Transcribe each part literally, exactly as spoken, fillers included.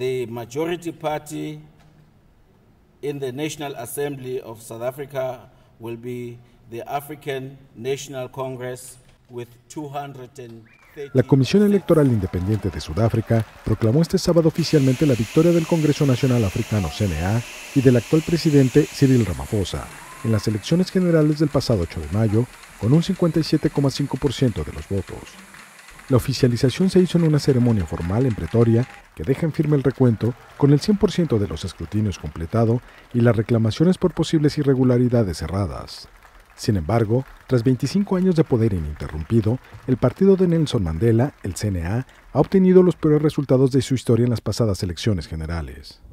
the majority party in the National Assembly of South Africa will be the African National Congress with two hundred thirty. La Comisión Electoral Independiente de Sudáfrica proclamó este sábado oficialmente la victoria del Congreso Nacional Africano C N A y del actual presidente Cyril Ramaphosa en las elecciones generales del pasado ocho de mayo con un cincuenta y siete coma cinco por ciento de los votos. La oficialización se hizo en una ceremonia formal en Pretoria que deja en firme el recuento con el cien por ciento de los escrutinios completado y las reclamaciones por posibles irregularidades cerradas. Sin embargo, tras veinticinco años de poder ininterrumpido, el partido de Nelson Mandela, el C N A, ha obtenido los peores resultados de su historia en las pasadas elecciones generales.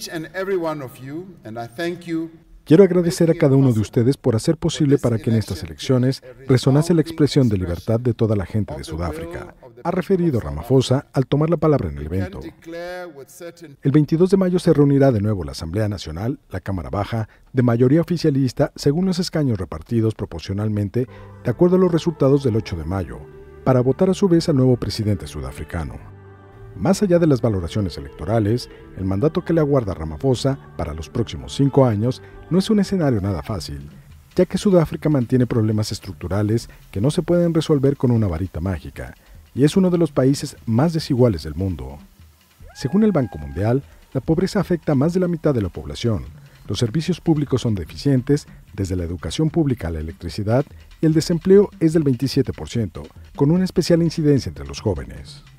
Quiero agradecer a cada uno de ustedes por hacer posible para que en estas elecciones resonase la expresión de libertad de toda la gente de Sudáfrica, ha referido Ramaphosa al tomar la palabra en el evento. El veintidós de mayo se reunirá de nuevo la Asamblea Nacional, la Cámara Baja, de mayoría oficialista según los escaños repartidos proporcionalmente de acuerdo a los resultados del ocho de mayo, para votar a su vez al nuevo presidente sudafricano. Más allá de las valoraciones electorales, el mandato que le aguarda a Ramaphosa para los próximos cinco años no es un escenario nada fácil, ya que Sudáfrica mantiene problemas estructurales que no se pueden resolver con una varita mágica, y es uno de los países más desiguales del mundo. Según el Banco Mundial, la pobreza afecta a más de la mitad de la población, los servicios públicos son deficientes, desde la educación pública a la electricidad, y el desempleo es del veintisiete por ciento, con una especial incidencia entre los jóvenes.